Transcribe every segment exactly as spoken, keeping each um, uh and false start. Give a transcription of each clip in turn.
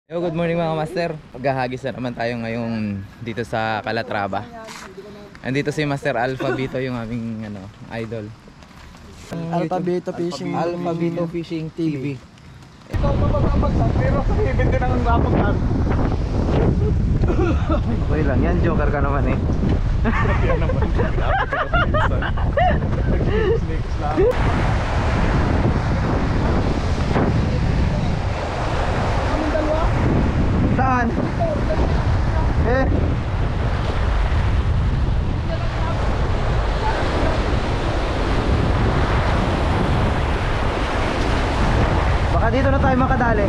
Yo, good morning mga master. Paghahagis na naman tayo ngayong dito sa Calatrava. Andito si Master Alphabito, yung aming ano, idol. Alphabito Fishing Alphabito Fishing T V. Ikaw pa magkabagsak pero sa ibig din ang lapagtan. Okay lang yan, joker ka naman eh. Yan naman, grabe ka na minsan. Nag-snakes lang. Saan? Eh? Baka dito na tayo makadali.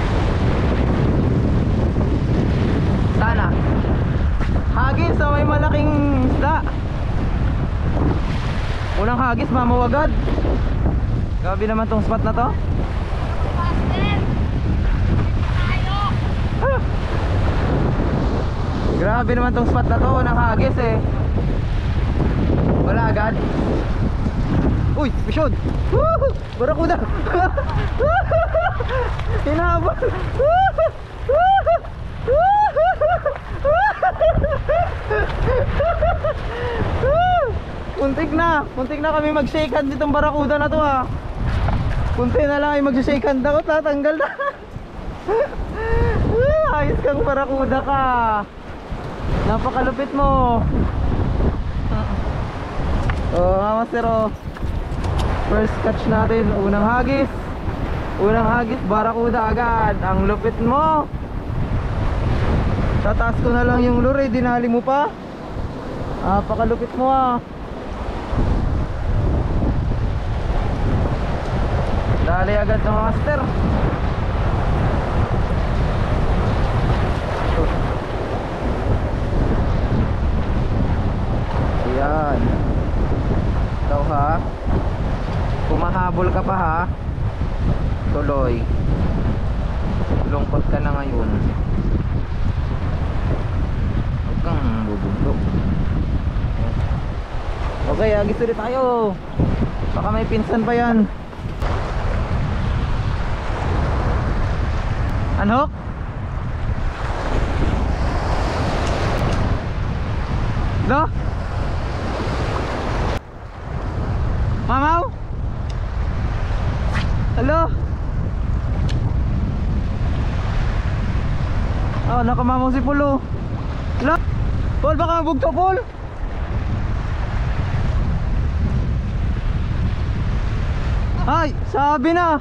Sana. Hagis na may malaking isda. Unang hagis, mamawagad. Grabe naman tong spot na to. Ah. Grabe naman tong spot na to, unang hagis eh. Wala agad. Uy, bishod. Woohoo! Barakuda. Hinahabol. Muntik na, muntik na kami mag-shake hand ditong barakuda na to ha. Kunti na lang ay mag-shake hand ako, tatanggal na. Ayos kang barakuda ka. Napakalupit mo. Oh, mga master oh. First catch natin, unang hagis. Unang hagis, barakuda agad. Ang lupit mo. Tataas ko na lang yung lure, dinali mo pa. Napakalupit mo ah. Dali agad ng master. Ayan. Ikaw ha, kumahabol ka pa ha, tuloy. Lungkot ka na ngayon. Huwag kang bubundok. Okay, agis ulit tayo. Baka may pinsan pa yan. Anhok? No? Mamaw? Hello? Oh, nakamamaw si Pulo. Hello? Paul, baka mabugto, Paul? Ay, sabi na.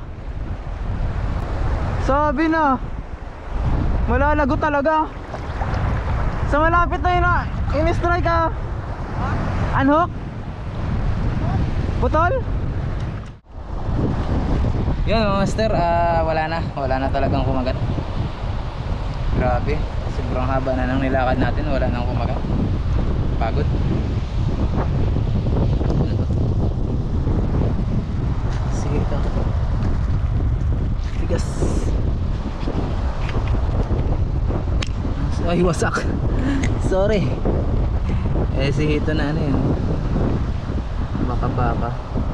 Sabi na. Malalago talaga. Sa malapit na yun na in-strike ka. Anhok? Putol? Yun mga master, uh, wala na. Wala na talagang kumagat. Grabe, sobrang haba na ng nilakad natin. Wala nang kumagat. Pagod. Sige ito. Tigas. Ay, wasak. Sorry. Eh si Hito na ano yun, baka-baka.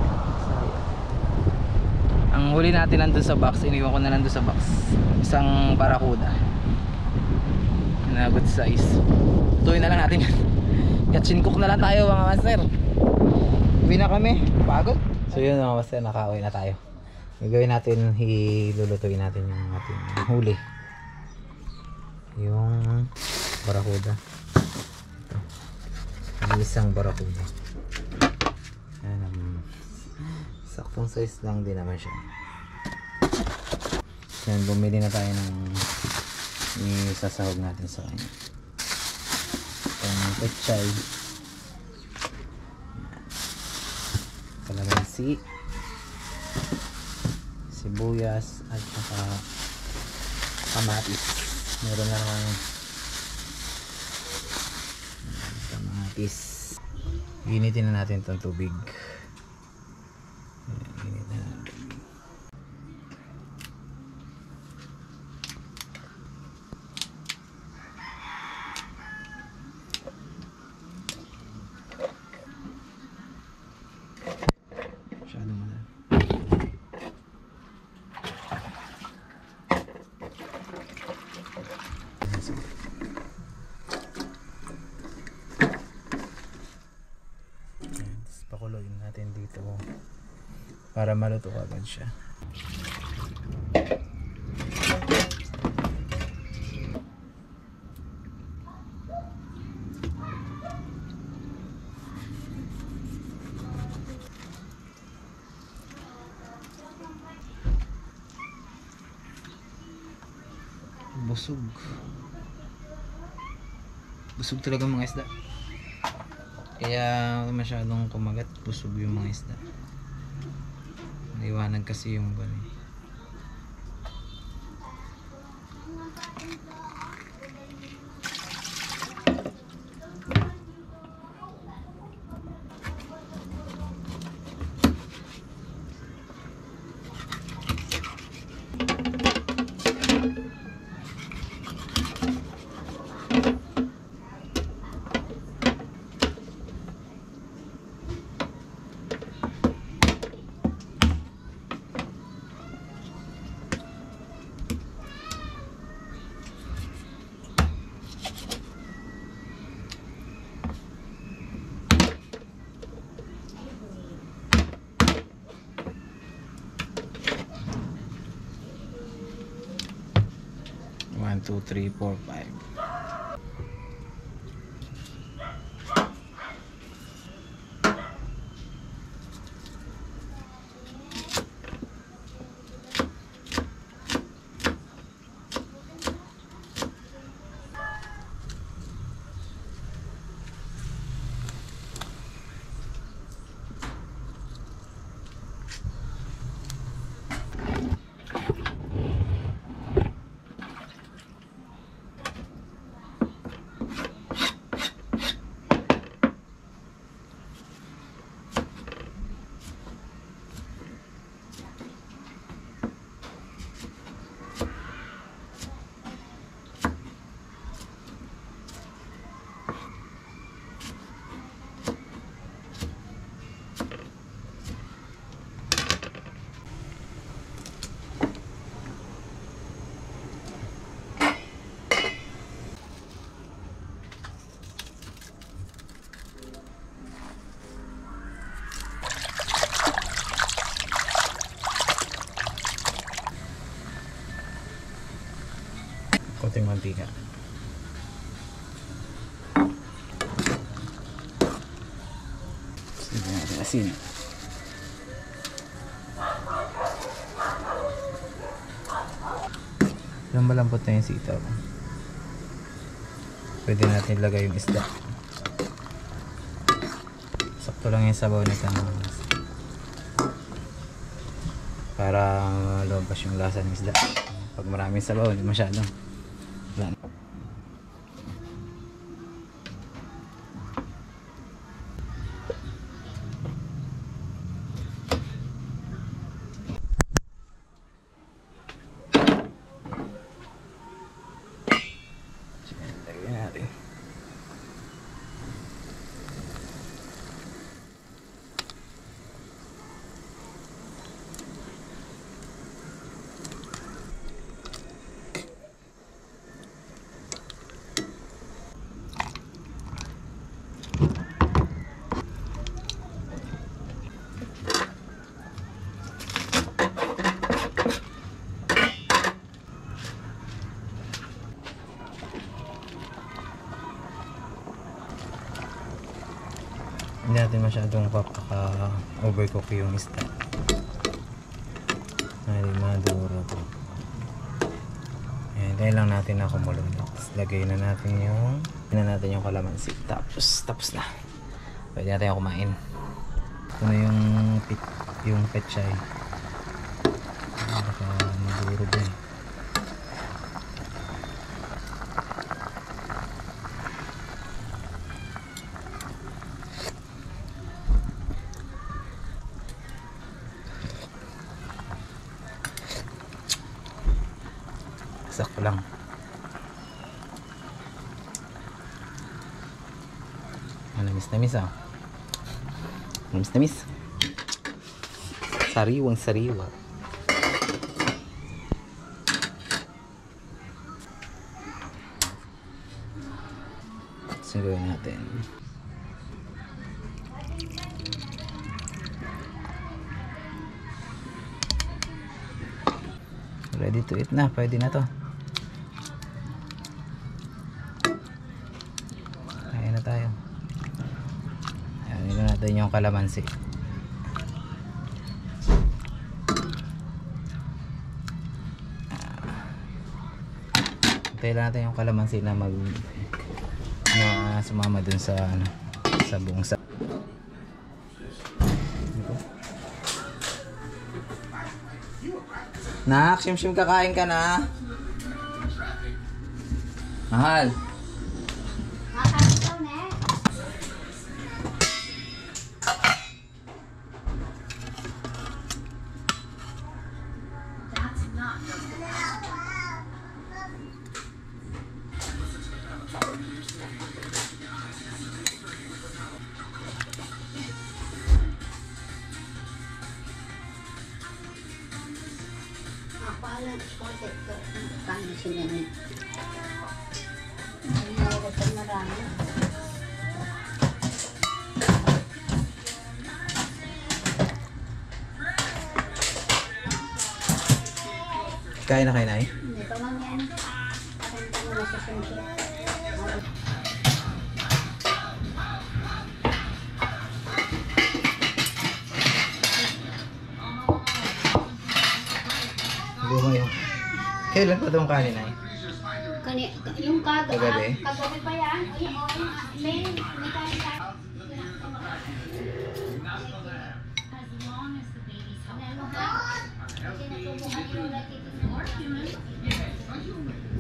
Ang huli natin nandun sa box, iniwan ko na nandun sa box. Isang barakuda na good size. Tuloy na lang natin yan. Catch and cook na lang tayo mga master. Uwi na kami, pagod. So yun mga master, nakauwi na tayo. Gagawin natin, hilulutuin natin yung ating huli, yung barakuda. Isang barakuda. Ayan, um, saktong size lang din naman siya. Yan, bumili na tayo ng isasahog natin sa kanya. Itong pechay, kalamansi, sibuyas at saka kamatis. Meron na naman kamatis. Ginitin na natin itong tubig. Ginit na natin. Masyado mo na. para maluto agad siya. Busog. Busog talaga mga isda. Kaya masyadong kumagat, busog yung mga isda. Naiwanag kasi yung gani. one, two, three, four, five. Konting mantika. Sige natin asin. Yung malambot na yung sitaw. Pwede natin ilagay yung isda. Sakto lang yung sabaw nito para lumabas yung lasa ng isda. Pag maraming sabaw, hindi masyadong. Wala. Lagyan natin. Hindi natin masyadong papaka-overcook yung isda. Ay, maduro po. Ayan, dahil lang natin na kumulo. Lagay na natin yung na natin yung kalamansi. Tapos, tapos na. Pwede natin yung kumain. Ito na yung pit, yung pechay. Baka maduro din. Sakto lang. Manamis na mis ah. Manamis na mis. Sariwang sariwa. Sunduin natin. Ready to eat na. Pwede na to. Kain na tayo. Ayan, nila natin yung kalamansi. Hintayin lang natin yung kalamansi na mag na sumama dun sa ano, sa buong sa Nak, sim-sim kakain ka na? Mahal. Apalan ko ito. Kami sila niya. Mayroon pa marami. Kain na kain na eh. Hindi pa man yan. Pakanta mo na sa sunset. Gumayo. Kailan pa itong kanin ay? Kani, yung kag Kagabi? ah, kagabi pa yan. O yung, o yung, may, may kain tayo. Ano ha? Sinusubukan yung nakikinig.